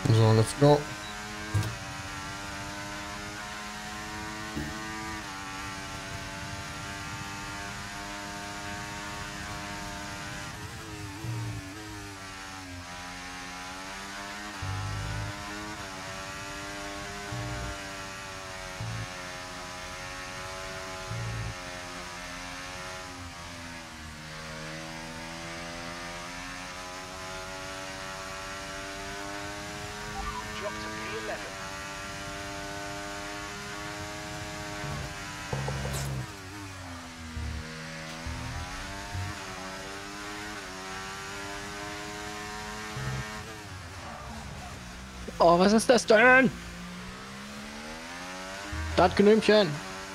So, let's go. Oh, was ist das denn? Das Gnümchen.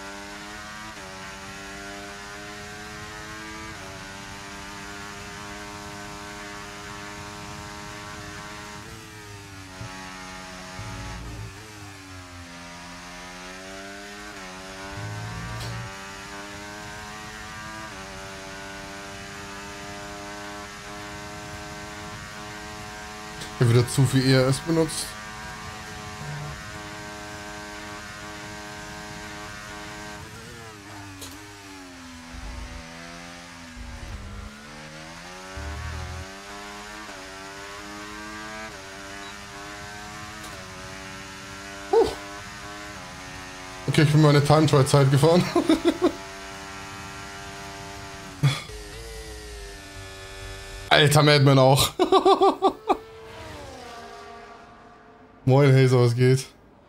Ich habe wieder zu viel ERS benutzt. Okay, ich bin meine Time-Trial-Zeit gefahren. Alter Madman auch. Moin Hazer, was geht?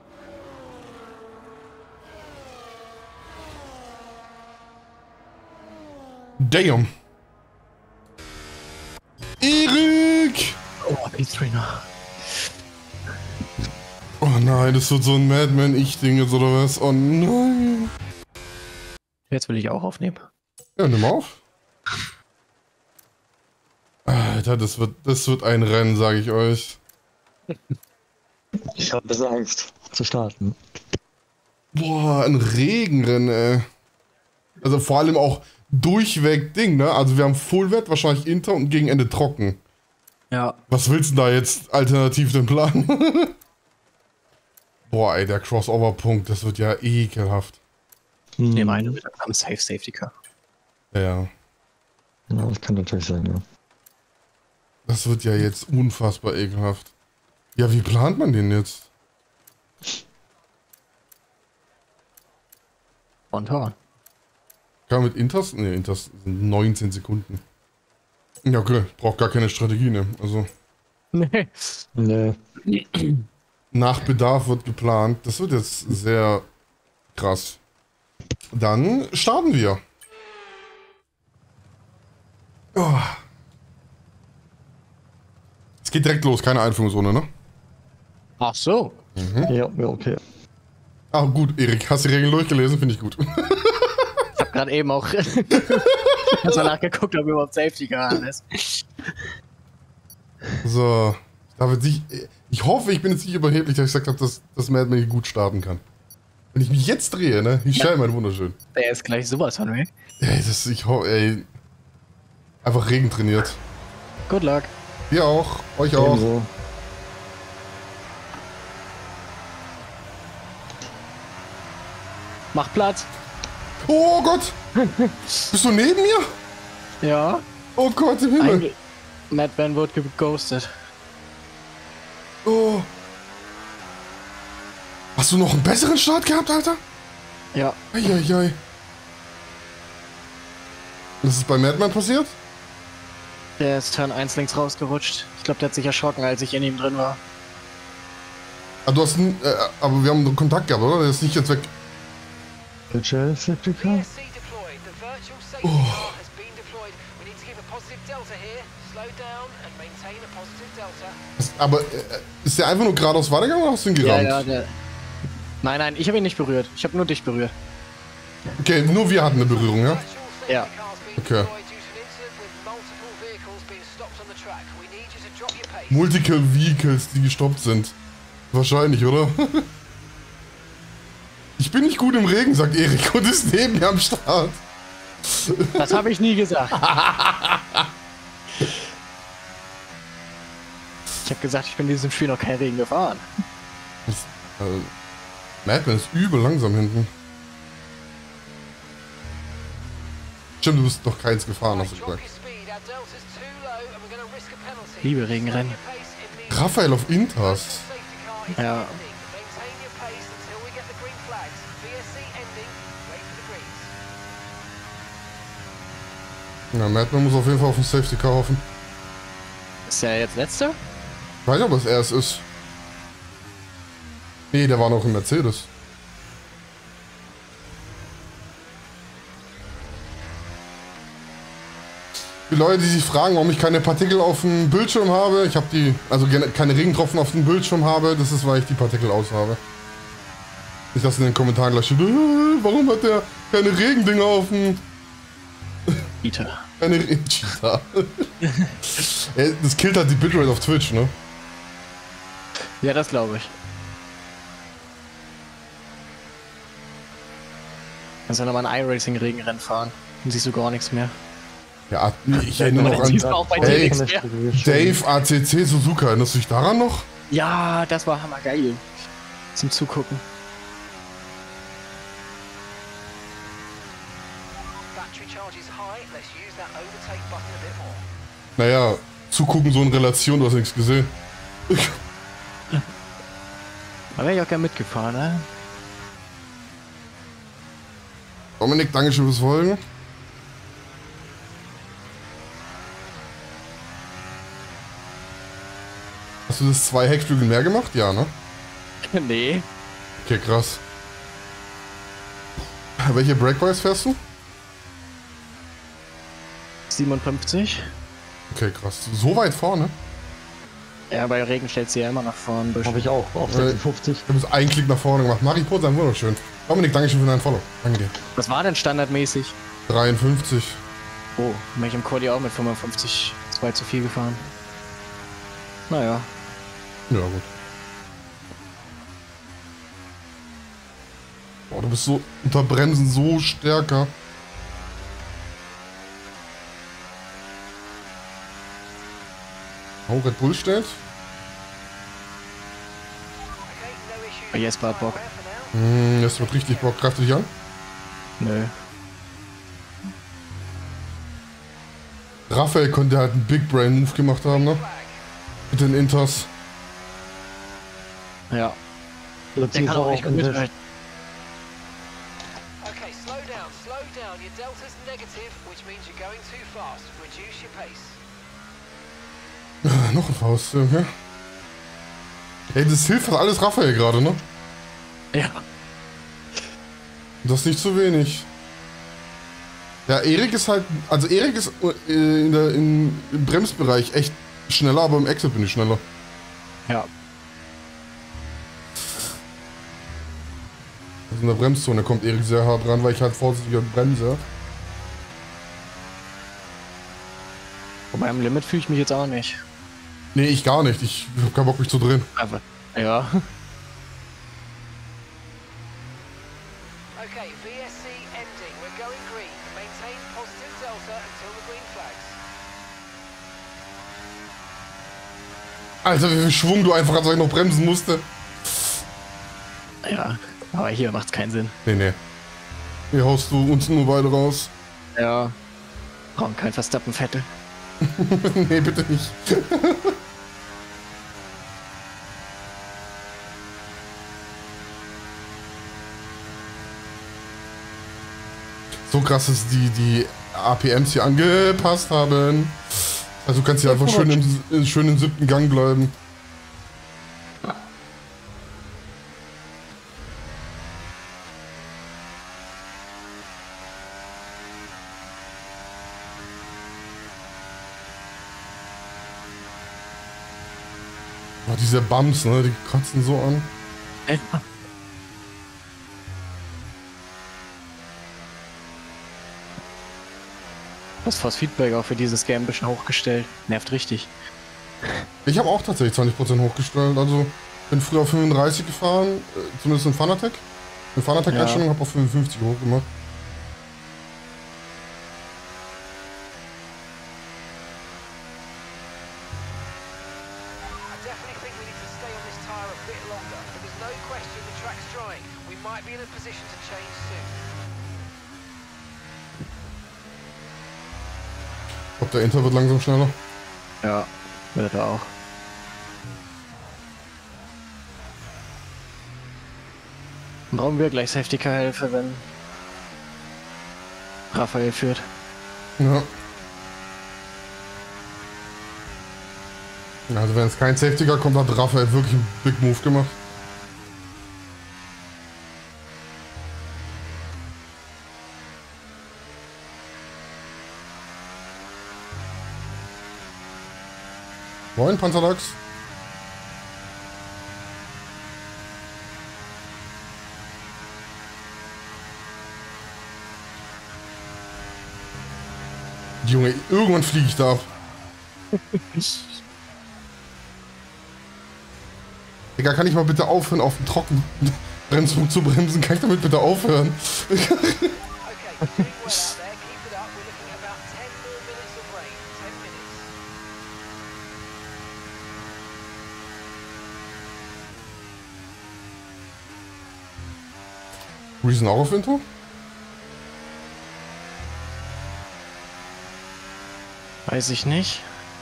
Damn. Erik! Oh, P-Trainer. Oh nein, das wird so ein Madman-Ich-Ding jetzt oder was? Oh nein. Jetzt will ich auch aufnehmen. Ja, nimm auf. Alter, das wird ein Rennen, sage ich euch. Ich habe ein bisschen Angst zu starten. Boah, ein Regenrennen, ey. Also vor allem auch durchweg Ding, ne? Also wir haben Fullwett, wahrscheinlich Inter und gegen Ende trocken. Ja. Was willst du da jetzt alternativ denn planen? Boah, ey, der Crossover-Punkt, das wird ja ekelhaft. Nee, meine wird am Safe Safety Car. Ja. Ja, das kann natürlich sein, ja. Das wird ja jetzt unfassbar ekelhaft. Ja, wie plant man den jetzt? Spontan. Kann man mit Inters? Ne, Inters sind 19 Sekunden. Ja, okay, braucht gar keine Strategie, ne? Also, Nee. Nee. nach Bedarf wird geplant. Das wird jetzt sehr krass. Dann starten wir. Oh. Es geht direkt los, keine Einführungsrunde, ne? Ach so. Ja, ja, okay. Ah, gut, Erik, hast du die Regeln durchgelesen? Finde ich gut. Ich hab gerade eben auch mal nachgeguckt, ob überhaupt Safety Car ist. So, ich hoffe, ich bin jetzt nicht überheblich, dass ich gesagt habe, dass Madman hier gut starten kann. Wenn ich mich jetzt drehe, ne? Ich stelle mein wunderschön. Der ist gleich sowas von weg. Ey, ey. Einfach Regen trainiert. Good luck. Ihr auch, euch auch. Ebenso. Mach Platz. Oh Gott! Bist du neben mir? Ja. Oh Gott, im Himmel. Madman wird geghostet. Oh. Hast du noch einen besseren Start gehabt, Alter? Ja. Eieiei. Das ist bei Madman passiert? Der ist Turn 1 links rausgerutscht. Ich glaube, der hat sich erschrocken, als ich in ihm drin war. Ah, du hast aber wir haben Kontakt gehabt, oder? Der ist nicht jetzt weg. Virtual Safety Car? Oh. Aber ist der einfach nur geradeaus weitergegangen oder hast du ihn gerammt? Ja, der. Nein, nein, ich habe ihn nicht berührt. Ich habe nur dich berührt. Okay, nur wir hatten eine Berührung, ja? Ja. Okay. Multiple Vehicles, die gestoppt sind. Wahrscheinlich, oder? Ich bin nicht gut im Regen, sagt Erik und ist neben mir am Start. Das habe ich nie gesagt. Ich habe gesagt, ich bin in diesem Spiel noch kein Regen gefahren. Madman ist übel langsam hinten. Stimmt, du bist noch keins gefahren, hast du gesagt. Liebe Regenrennen. Raphael auf Inters. Ja. Ja, Madman muss auf jeden Fall auf den Safety Car hoffen. Ist der jetzt letzter? Ich weiß nicht, ob das er es ist. Nee, der war noch im Mercedes. Die Leute, die sich fragen, warum ich keine Partikel auf dem Bildschirm habe, ich habe die, also keine Regentropfen auf dem Bildschirm habe, das ist, weil ich die Partikel aus habe. Nicht, dass in den Kommentaren gleich steht, warum hat der keine Regendinger auf dem... Cheater. Keine Cheater. Das killt halt die Bitrate auf Twitch, ne? Ja, das glaube ich. Kannst ja nochmal ein iRacing-Regenrennen fahren. Dann siehst du gar nichts mehr. Ja, ich erinnere noch an auch bei dir nichts mehr. Dave ACC Suzuka. Erinnerst du dich daran noch? Ja, das war hammergeil. Zum Zugucken. Naja, zugucken so in Relation, du hast nichts gesehen. Da wäre ich auch gerne mitgefahren, ne? Dominik, danke schön fürs Folgen. Hast du das 2 Heckflügel mehr gemacht? Ja, ne? Nee. Okay, krass. Welche Breakbars fährst du? 57. Okay, krass. So weit vorne? Ja, bei Regen stellt sie ja immer nach vorne. Habe ich auch, auf 56. Du bist einen Klick nach vorne gemacht. Maripol, sein wunderschön. Dominik, danke schön für deinen Follow. Danke dir. Was war denn standardmäßig? 53. Oh, bin ich im Quali auch mit 55 2 zu viel gefahren. Naja. Ja, gut. Boah, du bist so unter Bremsen so stärker. Oh, Red Bull steht. Jesper hat Bock. Das wird richtig Bock. Greif dich an. Nö. Raphael konnte halt einen Big Brain Move gemacht haben, ne? Mit den Inters. Ja. Der Der kann auch nicht gut mithalten. Okay, slow down. Your delta's negative, which means you're going too fast. Reduce your pace. Noch ein Faust, okay. Ey, das hilft fast alles Raphael gerade, ne? Ja. Das ist nicht zu wenig. Ja, Erik ist halt, also Erik ist im Bremsbereich echt schneller, aber im Exit bin ich schneller. Ja. Also in der Bremszone kommt Erik sehr hart ran, weil ich halt vorsichtiger bremse. Wobei am Limit fühle ich mich jetzt auch nicht. Nee, ich gar nicht. Ich hab keinen Bock, mich zu drehen. Aber, ja. Okay, VSC ending. We're going green. Maintain positive delta until the green flags. Alter, wie viel Schwung du einfach hast, weil ich noch bremsen musste. Ja. Aber hier macht's keinen Sinn. Nee. Hier haust du uns nur beide raus. Ja. Brauchen kein Verstappen-Vettel. Nee, bitte nicht. So krass, dass die APMs hier angepasst haben. Also du kannst hier einfach schön im 7. Gang bleiben. Oh, diese Bumps, ne, die kotzen so an. Das Feedback auch für dieses Game ein bisschen hochgestellt. Nervt richtig. Ich habe auch tatsächlich 20% hochgestellt, also bin früher auf 35 gefahren, zumindest in Fanatec. In Fanatec-Einstellung habe auf 55 hochgemacht. bit longer, but there's no question the track's drying. We might be in a position to change soon. Ich glaube, der Inter wird langsam schneller. Ja, wird er auch. Brauchen wir gleich Safety Car Hilfe, wenn Raphael führt. Ja. Also wenn es kein Safety Car kommt, hat Raphael wirklich einen Big Move gemacht. Moin, Panzerlachs. Junge, irgendwann fliege ich da ab. Digga, kann ich mal bitte aufhören, auf dem trockenen Bremspunkt zu bremsen? Kann ich damit bitte aufhören? Okay, you're doing well out there. Keep it up. We're looking at about 10 more minutes of rain. 10 minutes. Reason auch auf Intro? Weiß ich nicht.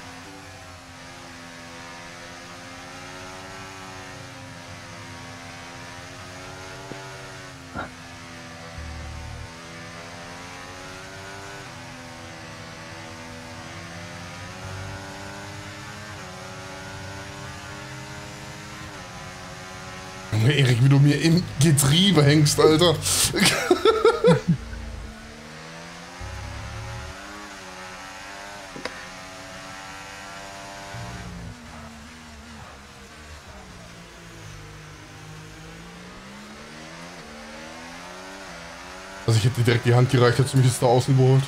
Junge, Erik, wie du mir im Getriebe hängst, Alter. Also ich hätte dir direkt die Hand gereicht, hättest du mich jetzt da außen geholt.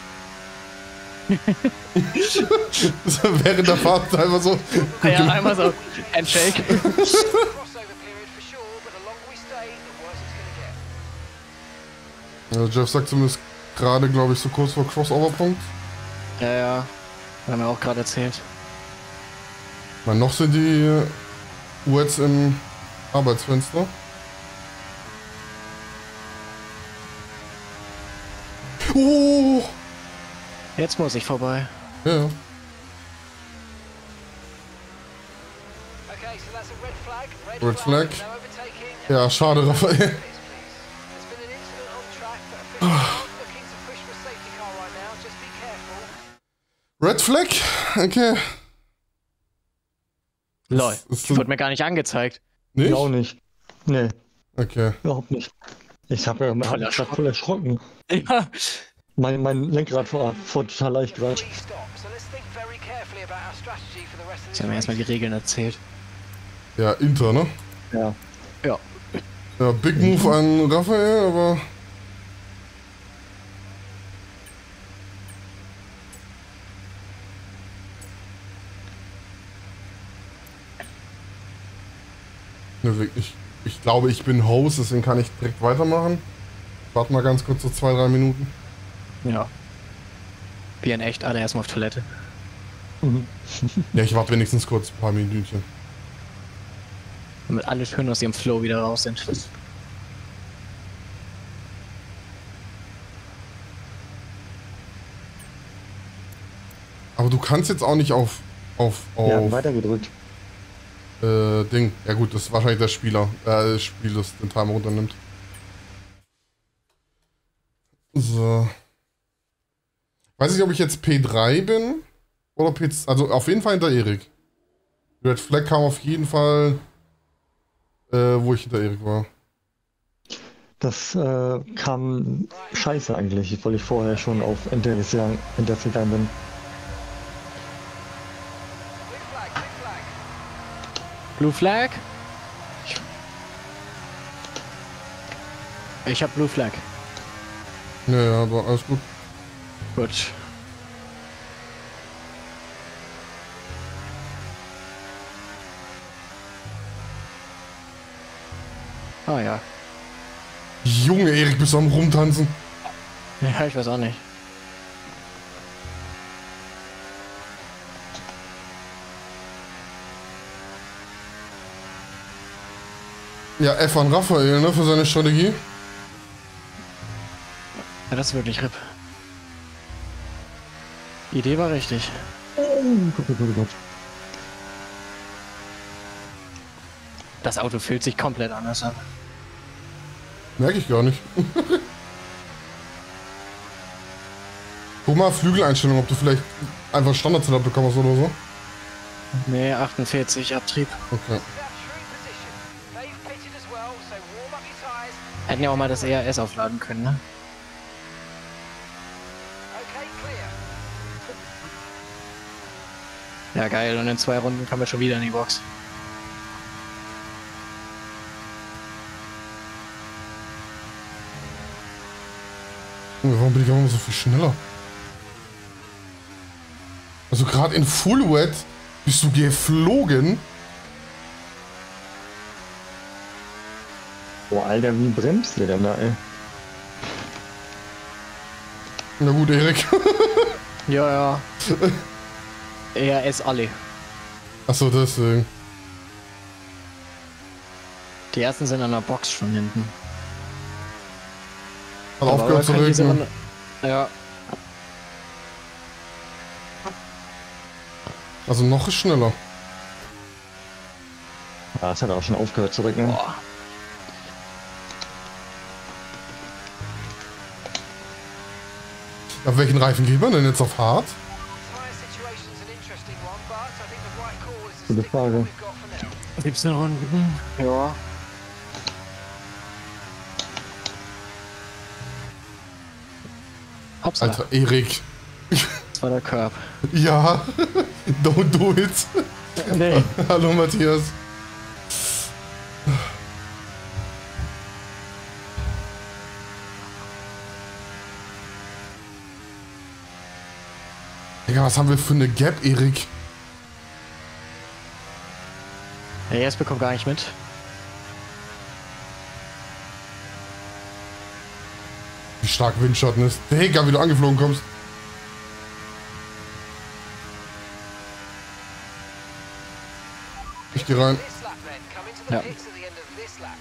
Während der Fahrt einfach so. Ja, einmal so Handshake. Crossover period for sure, but the longer we stay, the worse it's gonna get. Ja, Jeff sagt zumindest gerade, glaube ich, so kurz vor Crossover-Punkt. Ja, ja. Haben wir auch gerade erzählt. Weil noch sind die Wets im Arbeitsfenster. Oh! Jetzt muss ich vorbei. Ja, ja. Okay, so that's a red flag. Red flag. No overtaking. Ja, schade, Raphael. There's been an incident on track, but officials aren't looking to push for a safety car right now. Just be careful. Red Flag? Okay. Lol. Ist Die wurde mir gar nicht angezeigt. Nicht? Ich auch nicht. Nee, Okay. überhaupt nicht. Ich habe ja Voll voll erschrocken. Ja. Mein Lenkrad war total leicht gerade. Please stop. So let's think very carefully about our strategy for the rest of Sie the haben mir erstmal die Regeln erzählt. Ja, Inter, ne? Ja. Ja. Ja, Big Move an Raphael, aber... Ne, ich glaube, ich bin Host, deswegen kann ich direkt weitermachen. Warte mal ganz kurz so 2-3 Minuten. Ja. Wir in echt alle erstmal auf Toilette. Mhm. Ja, ich warte wenigstens kurz ein paar Minütchen. Damit alle schön aus ihrem Flow wieder raus sind. Aber du kannst jetzt auch nicht auf Ja, weitergedrückt. Ding. Ja gut, das ist wahrscheinlich der Spieler. Das Spiel, das den Timer runternimmt. So. Weiß nicht, ob ich jetzt P3 bin oder P2. Also auf jeden Fall hinter Erik. Red Flag kam auf jeden Fall, wo ich hinter Erik war. Das kam scheiße eigentlich, weil ich vorher schon auf Enter gegangen bin. Blue flag, blue flag. Blue Flag? Ich hab Blue Flag. Ja, ja, aber alles gut. Gut. Ah ja. Junge, Erik, bist du am Rumtanzen? Ja, ich weiß auch nicht. Ja, F an Raphael, ne, für seine Strategie. Ja, das ist wirklich RIP. Die Idee war richtig. Gott. Das Auto fühlt sich komplett anders an. Merke ich gar nicht. Guck mal, Flügeleinstellung, ob du vielleicht einfach Standard-Setup bekommst oder so. Nee, 48 Abtrieb. Okay. This is our true position. They've pitted as well, so warm up your tyres. Hätten ja auch mal das ERS aufladen können, ne? Okay, clear. Ja, geil. Und in 2 Runden kommen wir schon wieder in die Box. Warum bin ich auch immer so viel schneller? Also gerade in Full Wet bist du geflogen. Boah, Alter, wie bremst ihr denn da, ey? Na gut, Erik. Ja, ja. ERS alle. Achso, deswegen. Die ersten sind an der Box schon hinten. Hat Aber aufgehört zu kann diese regnen. Runde- Ja, Also noch ist schneller. Ja, es hat auch schon aufgehört zu regnen. boah. Auf welchen Reifen geht man denn jetzt auf hart? Tyre situation's an interesting one, but I think the right call is to Gute stick with what Frage. we've got for now. 17 Runden. Ja. Hoppsa, Alter, Erik. das war der Curb. Ja. Don't do it. Nee. Hallo Matthias. Digga, was haben wir für eine Gap, Erik? Der ERS bekommt gar nicht mit. Wie stark Windschatten ist. Digga, wie du angeflogen kommst. Ich geh rein. This lap then, come into the Ja. pits at the end of this lap.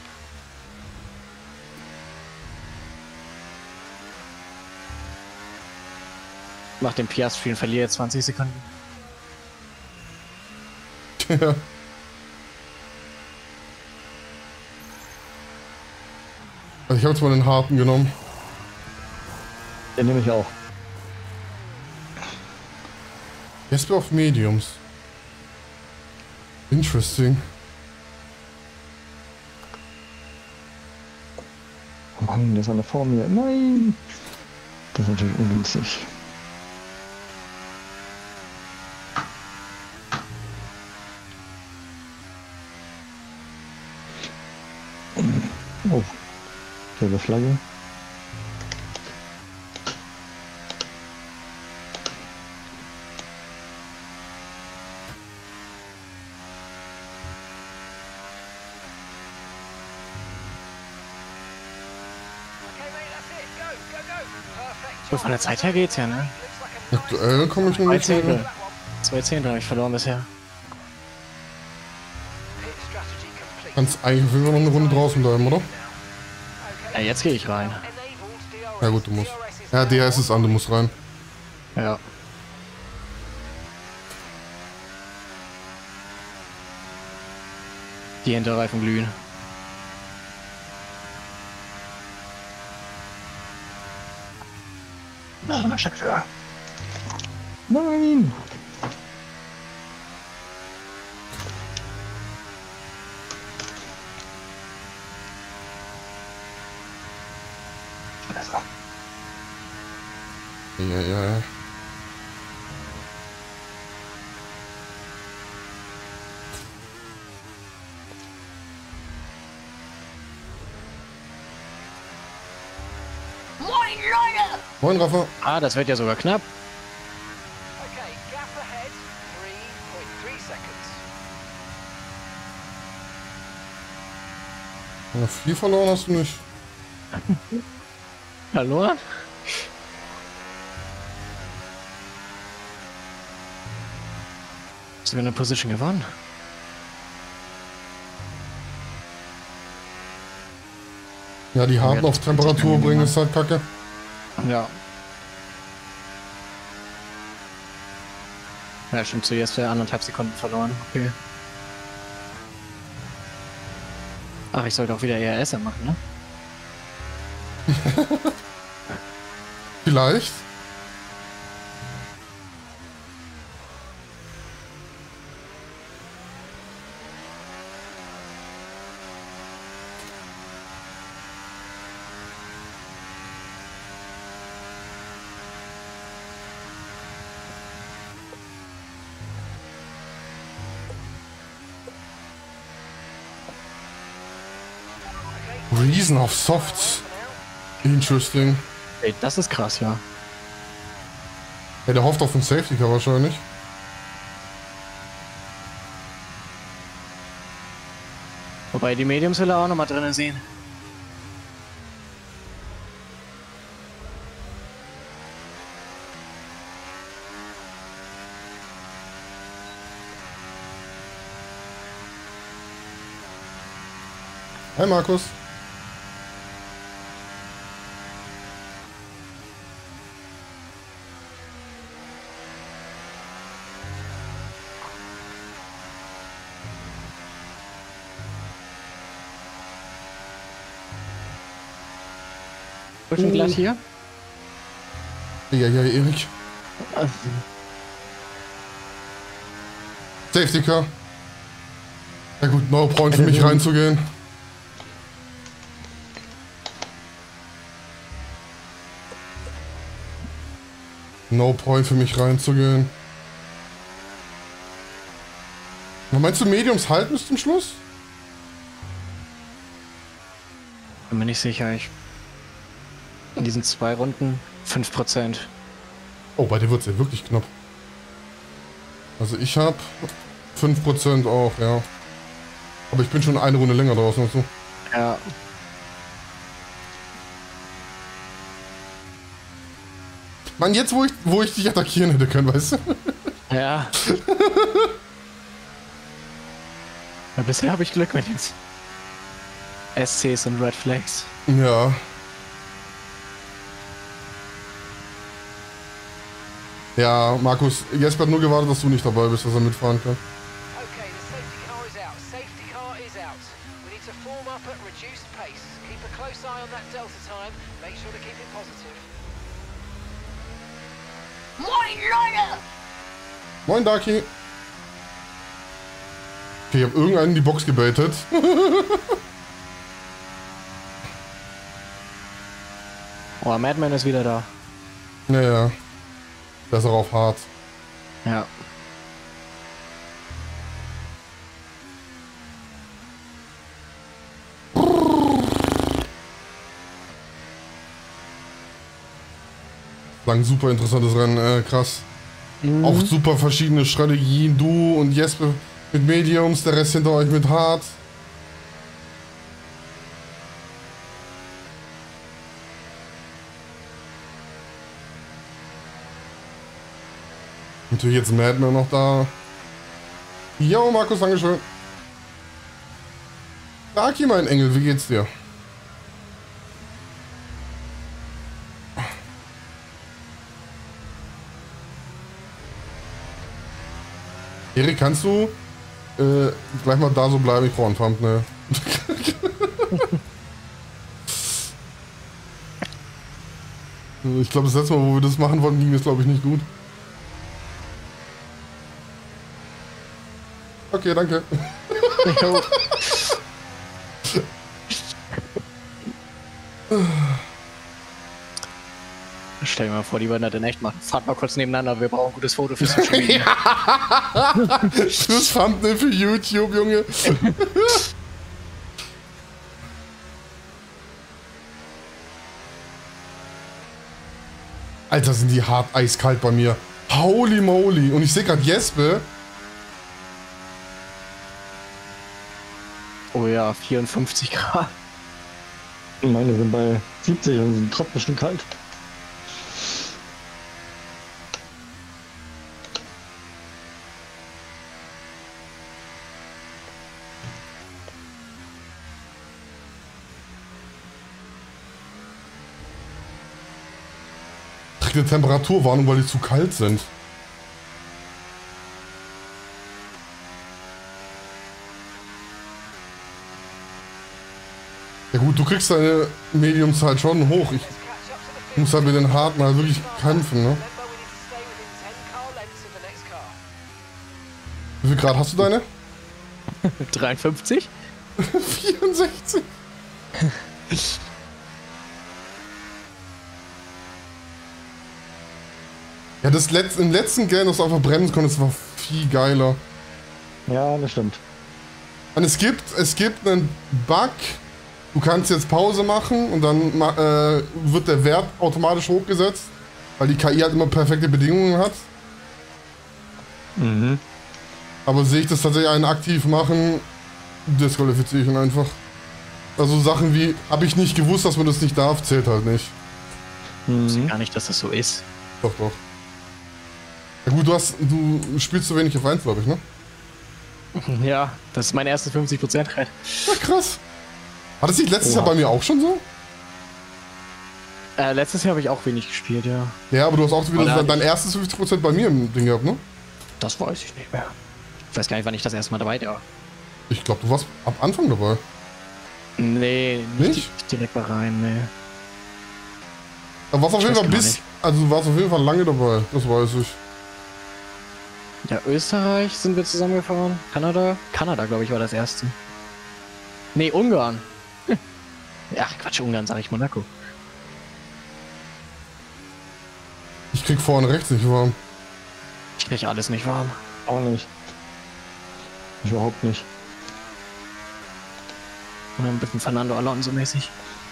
Mach den Piastri und verliere 20 Sekunden. Ja. Also ich habe jetzt mal den harten genommen. Den nehme ich auch. Jesper auf Mediums. Interesting. Oh Mann, der ist eine vor mir. Nein! Das ist natürlich ungünstig. Oh, gelbe Flagge. Okay, mate, that's it. Go, go, go. Perfect So, job. von der Zeit her geht's ja, ne? Looks like a nice Aktuell komme ich noch 2 nicht Zehntel. mehr. 2 Zehntel habe ich verloren bisher. pit strategy complete. Kannst eigentlich will noch eine Runde draußen bleiben, oder? Ja, jetzt gehe ich rein. Enabled DRS. Ja gut, du musst. DRS is Ja, now DRS ist an, du musst rein. Ja. Die Hinterreifen glühen. Nein! Ja, ja, ja. Moin, Rafa. Ah, das wird ja sogar knapp. Okay, gap ahead, 3.3 seconds. Ja, viel verloren hast du nicht. Verloren? Hast du eine Position gewonnen? Ja, die harten auf Temperatur bringen ist halt kacke. Ja. Ja, stimmt, zuerst für 1,5 Sekunden verloren. Okay. Ach, ich sollte auch wieder ERS machen, ne? Vielleicht. Reason of Softs. Interesting. Ey, das ist krass, ja. Ja, der hofft auf den Safety Car wahrscheinlich. Wobei die Mediums will er auch nochmal drinnen sehen. Hi Markus. Schon gleich hier? Ja, Erik. Safety Car. Ja gut, no point für mich reinzugehen. No point für mich reinzugehen. Meinst du, Mediums halten bis zum Schluss? Bin mir nicht sicher. In diesen 2 Runden 5%. Oh, bei dir wird es ja wirklich knapp. Also ich habe 5% auch, ja. Aber ich bin schon eine Runde länger draußen und so. Ja. Mann, jetzt wo ich dich attackieren hätte können, weißt du? Ja. Ja, bisher habe ich Glück mit den SCs und Red Flags. Ja. Ja, Markus, Jesper hat nur gewartet, dass du nicht dabei bist, dass er mitfahren kann. Okay, the safety car is out. Safety car is out. We need to form up at reduced pace. Keep a close eye on that delta time. Make sure to keep it positive. Moin Leute! Moin, Daki. Okay, ich habe irgendeinen in die Box gebaitet. Oh, Madman ist wieder da. Naja. Der ist auch auf hart. Ja. War ein super interessantes Rennen, krass. Auch super verschiedene Strategien. Du und Jesper mit Mediums, der Rest hinter euch mit hart. Natürlich jetzt Madman noch da. Jo, Markus, dankeschön. Daki, mein Engel, wie geht's dir? Erik, kannst du gleich mal da so bleiben? Ich brauche einen Thumbnail. Ich glaube, das letzte Mal, wo wir das machen wollten, ging das, glaube ich, nicht gut. Okay, danke. Stell dir mal vor, die würden das in echt machen. Fahrt mal kurz nebeneinander, wir brauchen ein gutes Foto für Social Media. Das Thumbnail für YouTube, Junge. Alter, sind die hart eiskalt bei mir. Holy moly. Und ich sehe gerade Jesper. Oh ja, 54 Grad. Meine sind bei 70 und sind trotzdem kalt. kriegt eine Temperaturwarnung, weil die zu kalt sind. Ja gut, du kriegst deine Mediums halt schon hoch. Ich muss halt mit den harten halt wirklich kämpfen, ne? Wie viel Grad hast du deine? 53? 64. Ja, im letzten Game, das du einfach bremsen konntest, war viel geiler. Ja, das stimmt. Und es gibt einen Bug, du kannst jetzt Pause machen und dann wird der Wert automatisch hochgesetzt, weil die KI halt immer perfekte Bedingungen hat. Mhm. Aber sehe ich das tatsächlich einen aktiv machen, disqualifiziere ich ihn einfach. Also Sachen wie, habe ich nicht gewusst, dass man das nicht darf, zählt halt nicht. Ich wusste gar nicht, dass das so ist. Doch, doch. Ja gut, du spielst zu wenig F1, glaube ich, ne? Ja, das ist mein erstes 50% Rennen. Ja, krass. War das nicht letztes Jahr bei mir auch schon so? Letztes Jahr habe ich auch wenig gespielt, ja. Ja, aber du hast auch wieder dein erstes 50% bei mir im Ding gehabt, ne? Das weiß ich nicht mehr. Ich weiß gar nicht, wann ich das erste Mal dabei war. Ich glaube, du warst ab Anfang dabei. Nee, Nicht? nicht direkt da rein, nee. Aber warst auf jeden Fall du warst auf jeden Fall lange dabei, das weiß ich. Ja, Österreich sind wir zusammengefahren. Kanada, glaube ich, war das erste. Nee, Ungarn. Ach, Quatsch, Ungarn, sag ich, Monaco. Ich krieg vorne rechts nicht warm. Ich krieg alles nicht warm. Auch nicht. Ich überhaupt nicht. Und ein bisschen Fernando Alonso mäßig.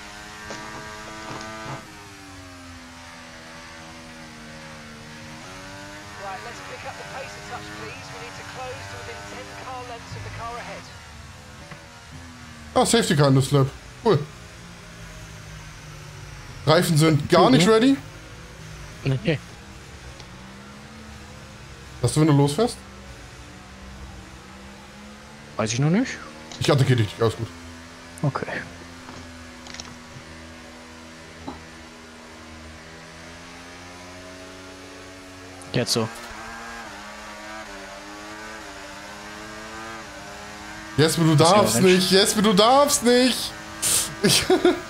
Right, let's pick up the pace a touch, please. We need to close to within 10 car lengths of the car ahead. Ah, Safety Car in das Lab. Cool. Reifen sind gar nicht ready. Nee. Dass du, wenn du losfährst? Weiß ich noch nicht. Ich attackiere dich, alles gut. Okay. Jetzt so. Jesper, du darfst nicht. Jesper, du darfst nicht. Ich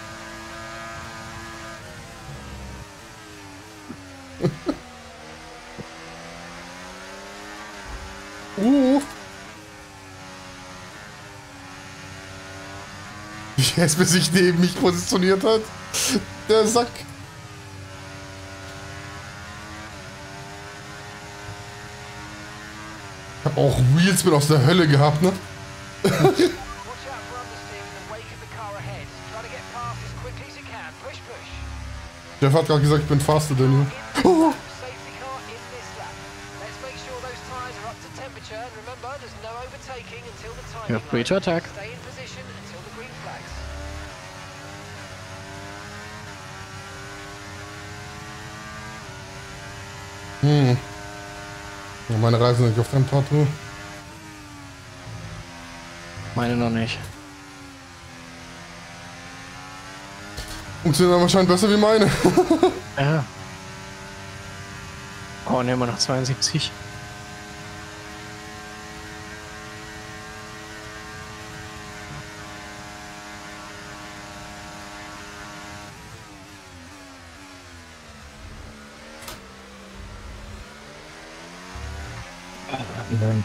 Wie Jesper sich neben mich positioniert hat. Der Sack. Ich hab auch Wheelspin aus der Hölle gehabt, ne? Watch out for understeer in the wake of the car ahead. Try to get past as quickly as you can. Push, push. Jeff hat gerade gesagt, ich bin faster denn du. Oh. Safety car in this lap. Let's make sure those tyres are up to temperature. And remember, there's no overtaking until the timing You're free to line. attack. Stay in position until the green flags. Ja, meine Reise nicht auf Temperatur. Meine noch nicht. Funktioniert aber anscheinend besser wie meine. Ja. Oh, nehmen wir noch 72. Nein.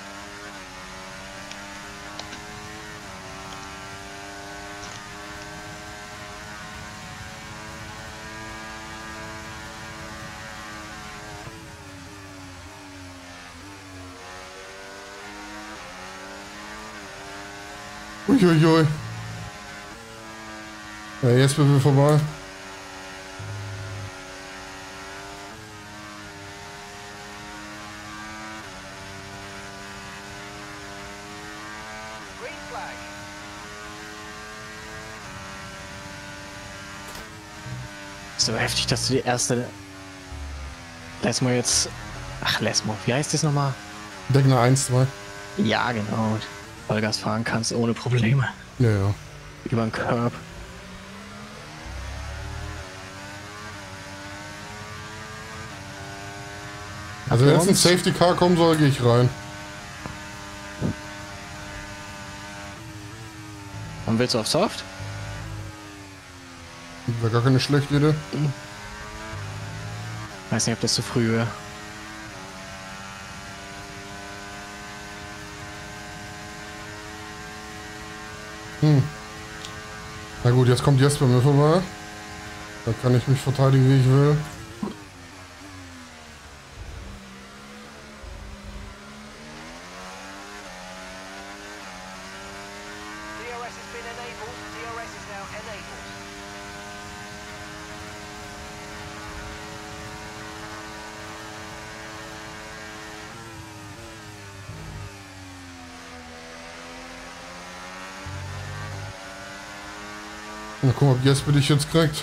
Uiuiui. Ja, jetzt sind wir vorbei. Green flag. So heftig, dass du die erste Lesmo jetzt... Ach, Lesmo, wie heißt das nochmal? Deckner 1, 2. Ja, genau. Vollgas fahren kannst ohne Probleme. Ja, ja. Über den Curb. Also wenn jetzt ein Safety Car kommen soll, gehe ich rein. Und willst du auf Soft? Wäre gar keine schlechte Idee. Weiß nicht, ob das zu früh wäre. Na gut, jetzt kommt Jesper mir vorbei. Da kann ich mich verteidigen, wie ich will. DRS has been enabled. DRS is now enabled. Na guck mal, ob Jesper dich jetzt kriegt.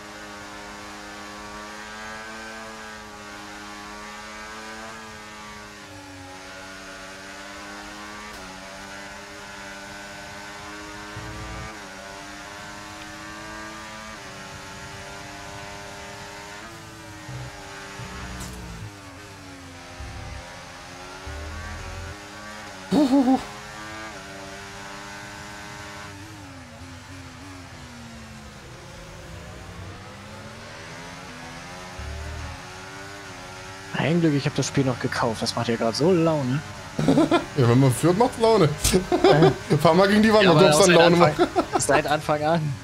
Ein Glück, ich habe das Spiel noch gekauft. Das macht ja gerade so Laune. Ja, wenn man führt, macht's Laune. Fahr mal gegen die Wand, Ja, und aber ob es auch dann Laune macht. seit Anfang an.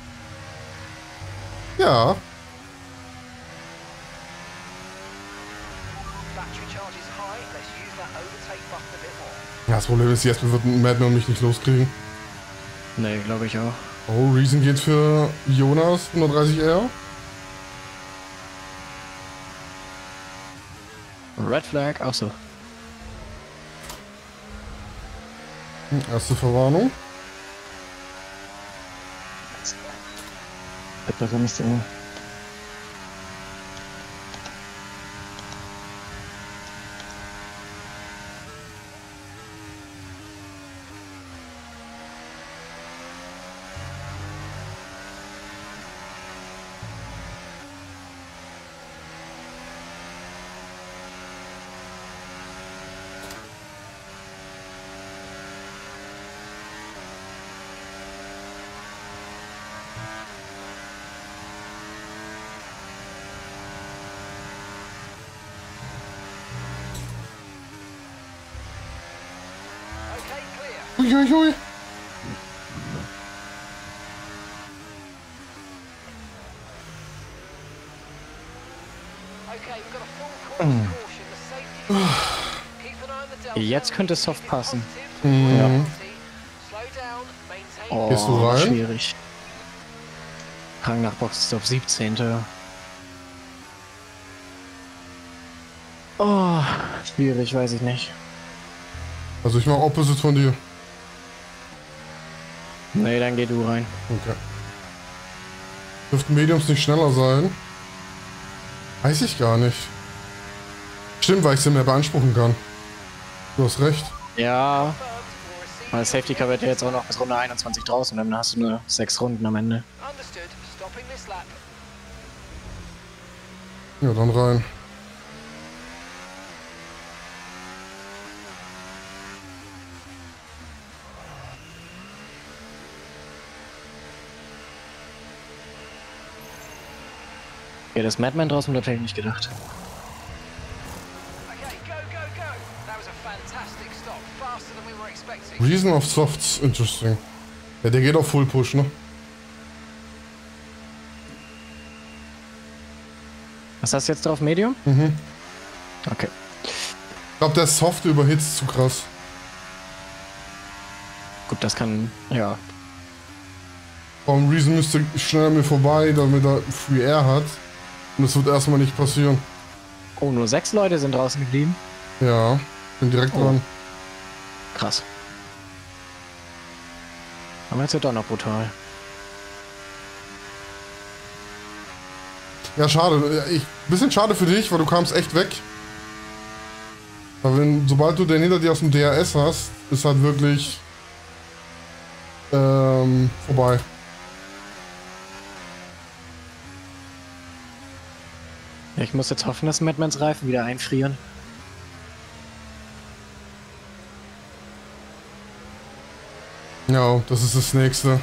Ja. Battery charge is high. Let's use that overtake button a bit more. Ja, das Problem ist, Jesper wird Madman und mich nicht loskriegen. Nee, glaube ich auch. Oh, Reason geht für Jonas 130R. Red Flag, auch so. Erste Verwarnung. Besser nicht so. Okay, clear. Uiuiui. Okay, we've got a full course caution. The safety car. Keep an eye on the delta. Jetzt könnte es soft passen. Mhm. Slow down, maintain. Oh, Gehst du rein? schwierig. Rang nach Boxstop 17. Oh, schwierig, weiß ich nicht. Also ich mache Opposite von dir. Nee, dann geh du rein. Okay. Dürften Mediums nicht schneller sein? Weiß ich gar nicht. Stimmt, weil ich sie mehr beanspruchen kann. Du hast recht. Ja, weil Safety Car wird ja jetzt auch noch bis Runde 21 draußen, dann hast du nur 6 Runden am Ende. Understood. Stopping this lap. Ja, dann rein. Ja, das Madman draußen wird hätte ich nicht gedacht. Okay, go, go, go. That was a fantastic stop. Faster than we were expecting. Reason of Softs, interesting. Ja, der geht auf Full Push, ne? Was hast du jetzt drauf? Medium? Mhm. Okay. Ich glaube, der Soft überhitzt zu krass. Gut, das kann. Ja. Warum Reason müsste schnell an mir vorbei, damit er Free Air hat. Und das wird erstmal nicht passieren. Oh, nur 6 Leute sind draußen geblieben. Ja, bin direkt Oh. dran. Krass. Aber jetzt wird doch noch brutal. Ja, schade. Bisschen schade für dich, weil du kamst echt weg. Aber sobald du den hinter dir aus dem DRS hast, ist halt wirklich vorbei. Ja, ich muss jetzt hoffen, dass Madmans Reifen wieder einfrieren. Ja, das ist das nächste.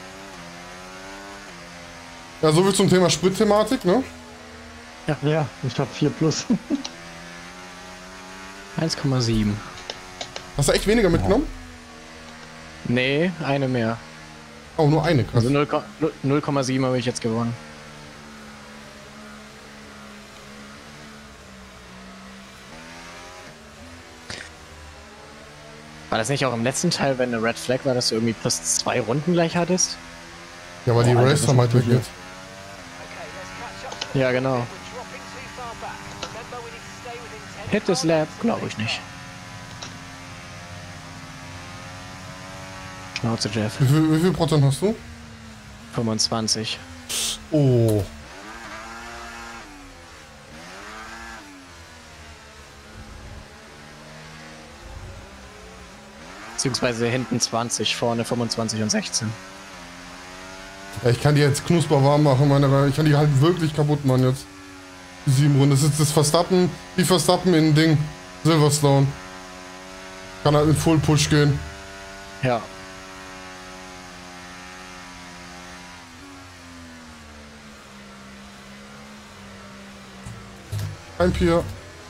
Ja, soviel zum Thema Spritthematik, ne? Ja, ich hab 4 plus. 1,7. Hast du echt weniger mitgenommen? Nee, eine mehr. Oh, nur eine, krass. Also 0,7 habe ich jetzt gewonnen. War das nicht auch im letzten Teil, wenn eine Red Flag war, dass du irgendwie plus 2 Runden gleich hattest? Ja, weil die Alter, Race das haben halt ist weg wirklich- jetzt. Okay, let's catch up. Ja, genau. We're dropping too far back. Remember, we need to stay within 10 Hit this cars lap? of the Glaube ich safety nicht. car. Schnauze, Jeff. Wie viel Prozent hast du? 25. Oh. Beziehungsweise hinten 20, vorne 25 und 16. Ja, ich kann die jetzt knusper warm machen, meine. Ich kann die halt wirklich kaputt machen jetzt. Die 7 Runden. Das ist das Verstappen, wie Verstappen in Ding. Silverstone. Kann halt in Full Push gehen. Ja. Ein Pier.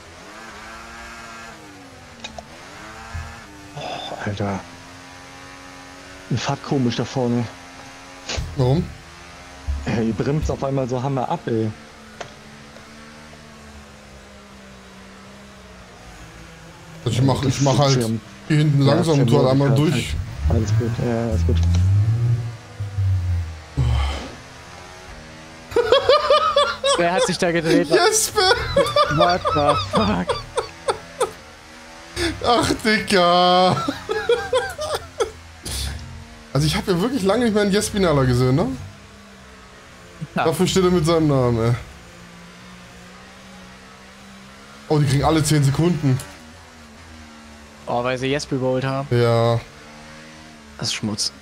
Alter. Ihr fahrt komisch da vorne. Warum? Ihr bremst auf einmal so Hammer ab, ey. Ich mach halt Schirm. hier hinten langsam und tu halt einmal Schirm- durch. Alles gut, ja, alles gut. Wer hat sich da gedreht? Jesper! What the fuck? Ach, Digga! Also ich habe ja wirklich lange nicht mehr einen Jespinaler gesehen, ne? Ja. Dafür steht er mit seinem Namen, ey. Oh, die kriegen alle 10 Sekunden. Oh, weil sie Jesper überholt haben. Ja. Das ist Schmutz.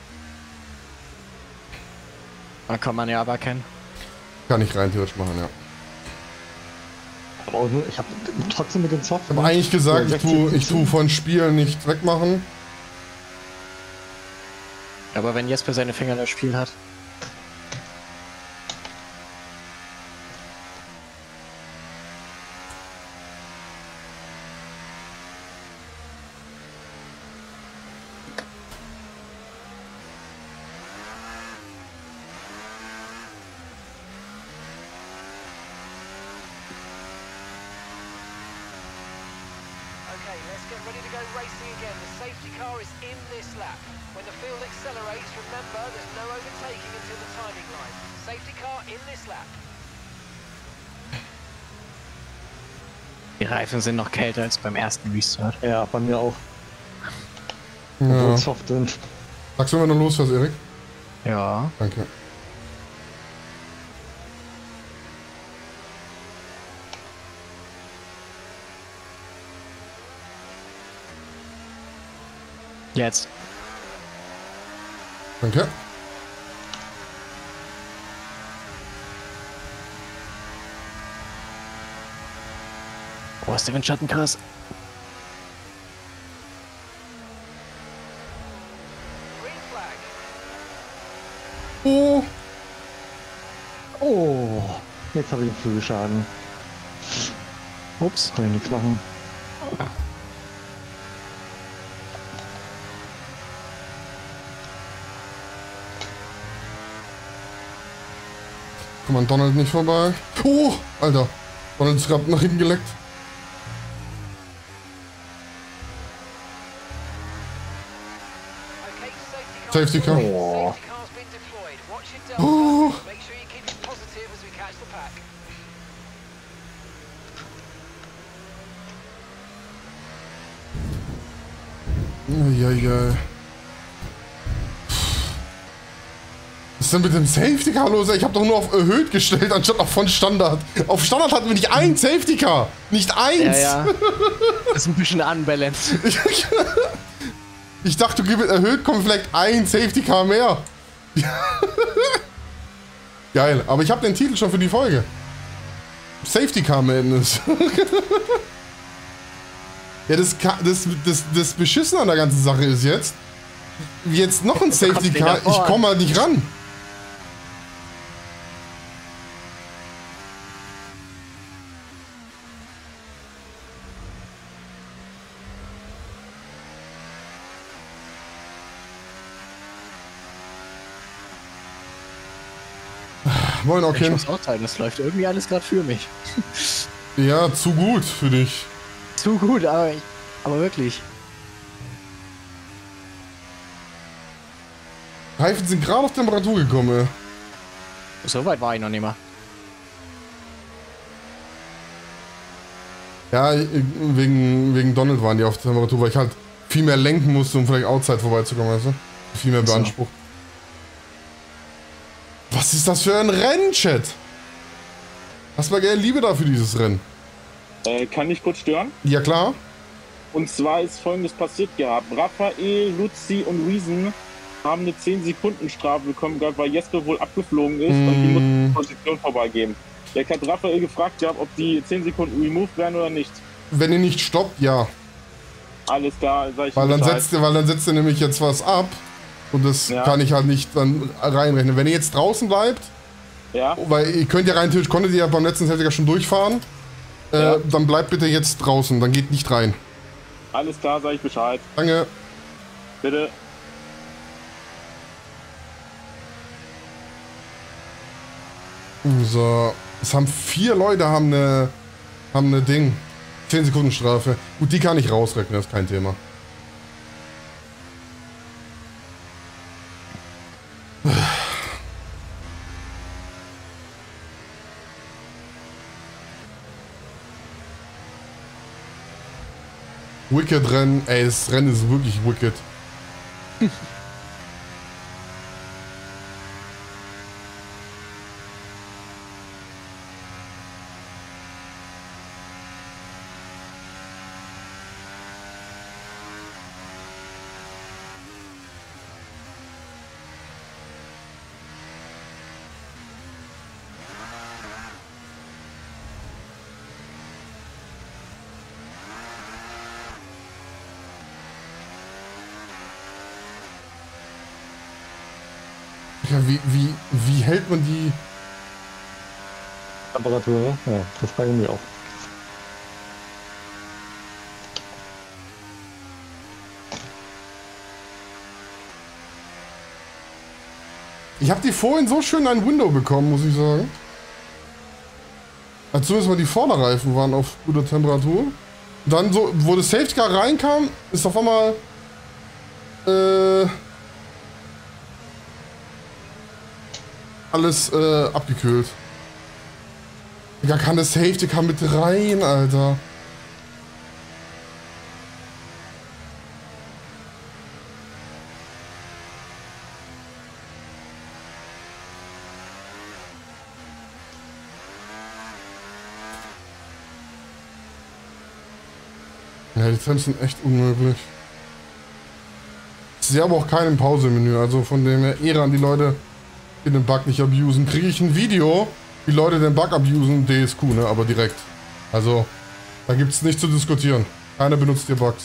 Da kann man ja aber kennen. Kann ich rein theoretisch machen, ja. Aber ich hab trotzdem mit dem Soft. Ich habe eigentlich gesagt, Ja, ich tu von Spielen nicht wegmachen. Aber wenn Jesper seine Finger in das Spiel hat. Okay, let's get ready to go racing again. The safety car is in this lap. When the field accelerates, remember there's no overtaking until the timing line. Safety car in this lap. Die Reifen sind noch kälter als beim ersten Restart. Ja, bei mir auch. Ja. Soft sind. Sagst du, wenn du losfährst, Erik? Ja. Danke. Jetzt. Danke. Oh, ist der Windschatten krass. Green flag. Oh. Oh, jetzt habe ich einen Flügelschaden. Ups. Kann ich nichts machen. Komm an Donald nicht vorbei. Oh, Alter. Donald ist gerade nach hinten geleckt. Okay, safety car. Safety car. Oh. Safety car's been deployed. Watch your delta. Oh. Make sure you keep it positive as we catch the pack. Eieiei. Was ist denn mit dem Safety Car los? Ich habe doch nur auf erhöht gestellt, anstatt auf von Standard. Auf Standard hatten wir nicht ein Safety Car. Nicht eins. Ja, ja. Das ist ein bisschen unbalanced. Ich dachte, du gibst erhöht, kommt vielleicht ein Safety Car mehr. Geil, aber ich habe den Titel schon für die Folge. Safety Car Madness. Ja, das Beschissene an der ganzen Sache ist jetzt, Jetzt noch ein Safety Car. wieder vor. Ich komme halt nicht ran. Moin, Ich okay. muss auch sagen, das läuft irgendwie alles gerade für mich. Ja, zu gut für dich. Zu gut, aber wirklich. Reifen sind gerade auf Temperatur gekommen. So weit war ich noch nicht mal. Ja, wegen Donald waren die auf Temperatur, weil ich halt viel mehr lenken musste, um vielleicht Outside vorbeizukommen, weißt du? Viel mehr beansprucht. Was ist das für ein Rennen, Chat? Hast mal gerne Liebe da für dieses Rennen. Kann ich kurz stören? Ja, klar. Und zwar ist Folgendes passiert gehabt. Raphael, Luzi und Reason haben eine 10-Sekunden-Strafe bekommen gehabt, weil Jesper wohl abgeflogen ist und die mussten die Position vorbeigeben. Der hat Raphael gefragt gehabt, ob die 10 Sekunden removed werden oder nicht. Wenn ihr nicht stoppt, ja. Alles klar, sag ich Weil dann, Bescheid. setzt ihr nämlich jetzt was ab. Und das Ja. kann ich halt nicht dann reinrechnen. Wenn ihr jetzt draußen bleibt, Ja, weil ihr könnt ja rein theoretisch, konntet ihr ja beim letzten Safety Car schon durchfahren, Ja. dann bleibt bitte jetzt draußen, dann geht nicht rein. alles klar, sag ich Bescheid. Danke. Bitte. So, es haben 4 Leute haben eine Ding. 10 Sekunden Strafe. Gut, die kann ich rausrechnen, das ist kein Thema. Wicked Rennen, ey, das Rennen ist wirklich wicked. Ja, wie hält man die? Temperatur, ne? Ja, das bei mir auch. Ich habe die vorhin so schön ein Window bekommen, muss ich sagen. Also zumindest mal die Vorderreifen waren auf guter Temperatur. Dann so, wo das Safety Car reinkam, ist auf einmal alles abgekühlt. Digga, kann das Safety Car mit rein, Alter. Ja, die Temps sind echt unmöglich. Ich sehe aber auch keinen Pause-Menü, also von dem her Ehre an die Leute, die den Bug nicht abusen. Kriege ich ein Video, wie Leute den Bug abusen, DSQ, ne, aber direkt. Also, da gibt es nichts zu diskutieren. Keiner benutzt hier Bugs.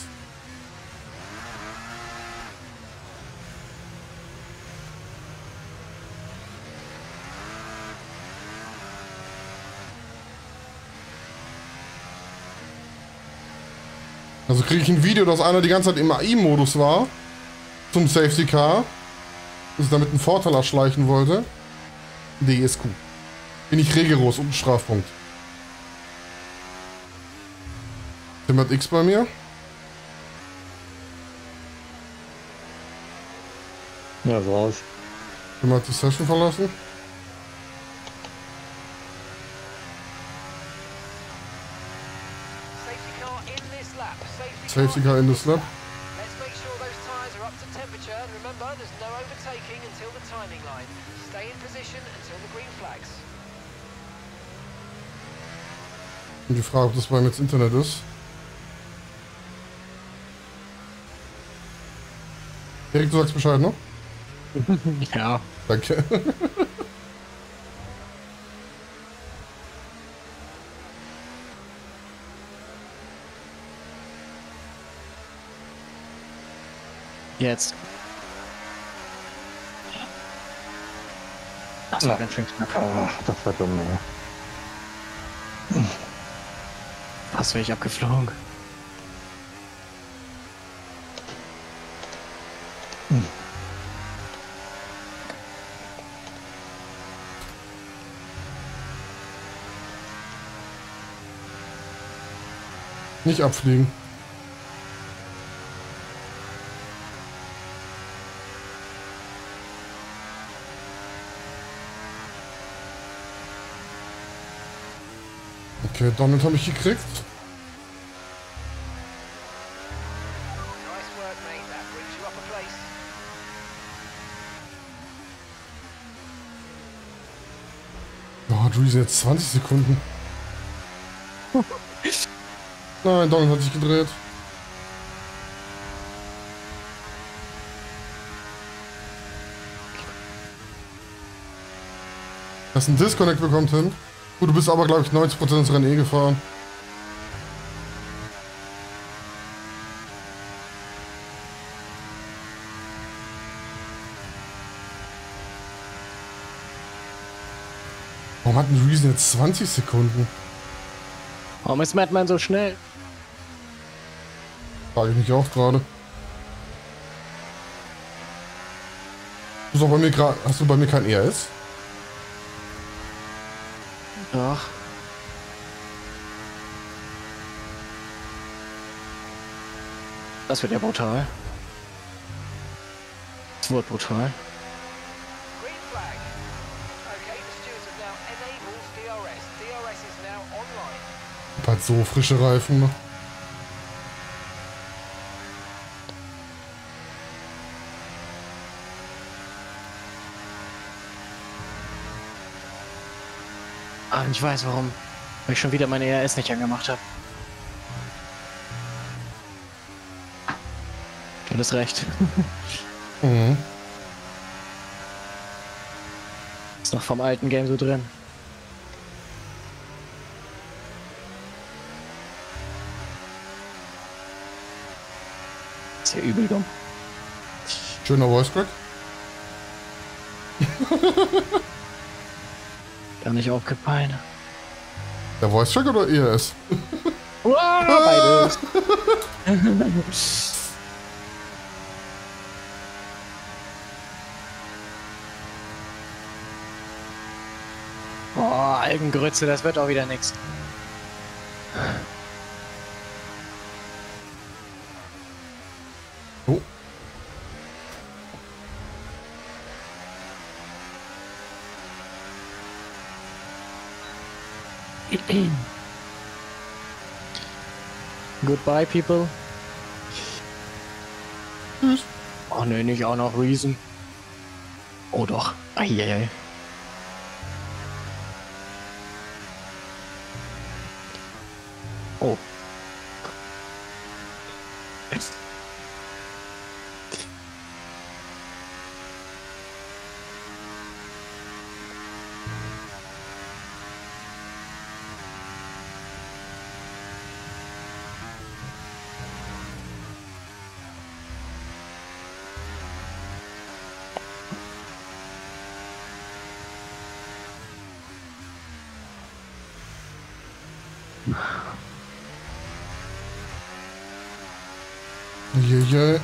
Also kriege ich ein Video, dass einer die ganze Zeit im AI-Modus war, zum Safety Car, dass damit einen Vorteil erschleichen wollte. DSQ. Bin ich rigoros und ein Strafpunkt. Tim hat X bei mir. Ja, so aus. Tim hat die Session verlassen. Safety car in this lap. Safety Car in this lap. Let's make sure those tyres are up to temperature. And remember, there's no overtaking until the timing line. Stay in position until the green flags. Und die Frage, ob das beim jetzt Internet ist. Erik, du sagst Bescheid, ne? Ja. Danke. Jetzt. Das war ganz schön knapp. Ah, das war dumm, ey. Fast wäre ich abgeflogen. Nicht abfliegen. Okay, Donald habe ich gekriegt. Nice work, mate. That brings you up a place. Oh, hat Reese jetzt 20 Sekunden. Nein, Donald hat sich gedreht. Hast einen Disconnect bekommen, Tim. Gut, du bist aber, glaube ich, 90% des Rennen eh gefahren. Warum hat ein Reason jetzt 20 Sekunden? Warum ist Madman so schnell? Frage ich mich auch gerade. Hast du bei mir kein ERS? Doch. Das wird ja brutal. Das wird brutal. Green flag. Okay, the stewards have now enabled DRS. DRS is now online. Ich hab halt so frische Reifen. Ne? Ah, ich weiß warum. Weil ich schon wieder meine ERS nicht angemacht habe. Du hast recht. Mhm. Ist noch vom alten Game so drin. Ist ja übel dumm. Schöner Voice Crack. Gar nicht aufgefallen. Der Voice Crack oder ERS? Beides. Oh, Algengrütze, das wird auch wieder nix. Oh. Goodbye, people. Tschüss. Oh ne, nicht auch noch Reason. Oh doch. Eieiei. Oh. Jeje.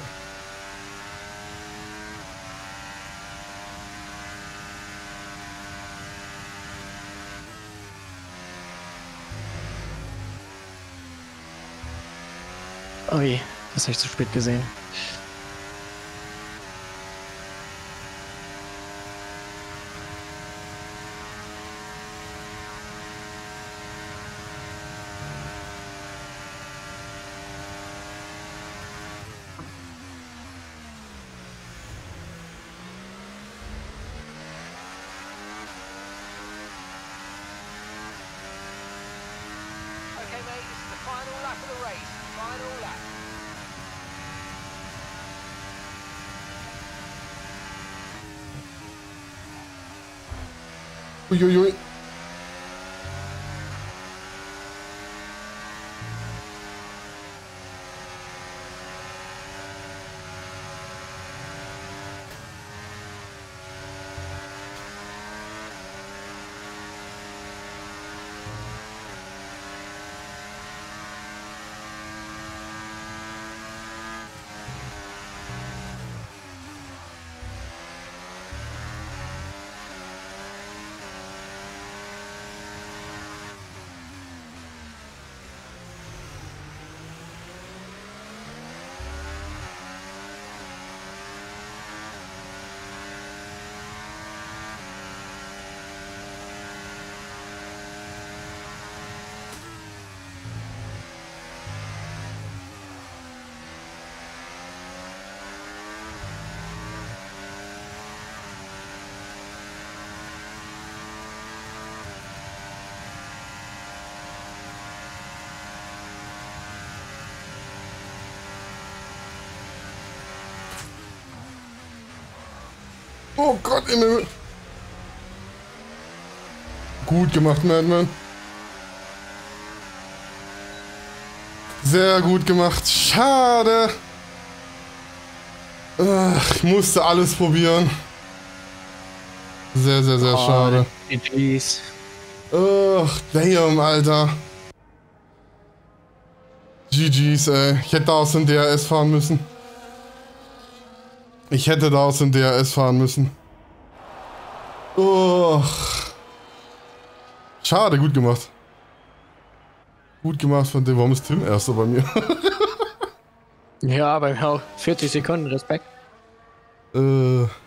Ui, das habe ich zu spät gesehen. Okay, mate, this is the final lap of the race. Final lap. Uiuiui. Oh Gott, im Himmel. Gut gemacht, Madman. Sehr gut gemacht. Schade. Ach, ich musste alles probieren. Sehr, sehr, sehr schade. GG's. Ach, damn, Alter. GG's, ey. Ich hätte da aus dem DRS fahren müssen. Ich hätte da aus dem DRS fahren müssen. Oh. Schade, gut gemacht. Gut gemacht von dem. Warum ist Tim erster bei mir? Ja, bei mir auch. 40 Sekunden, Respekt.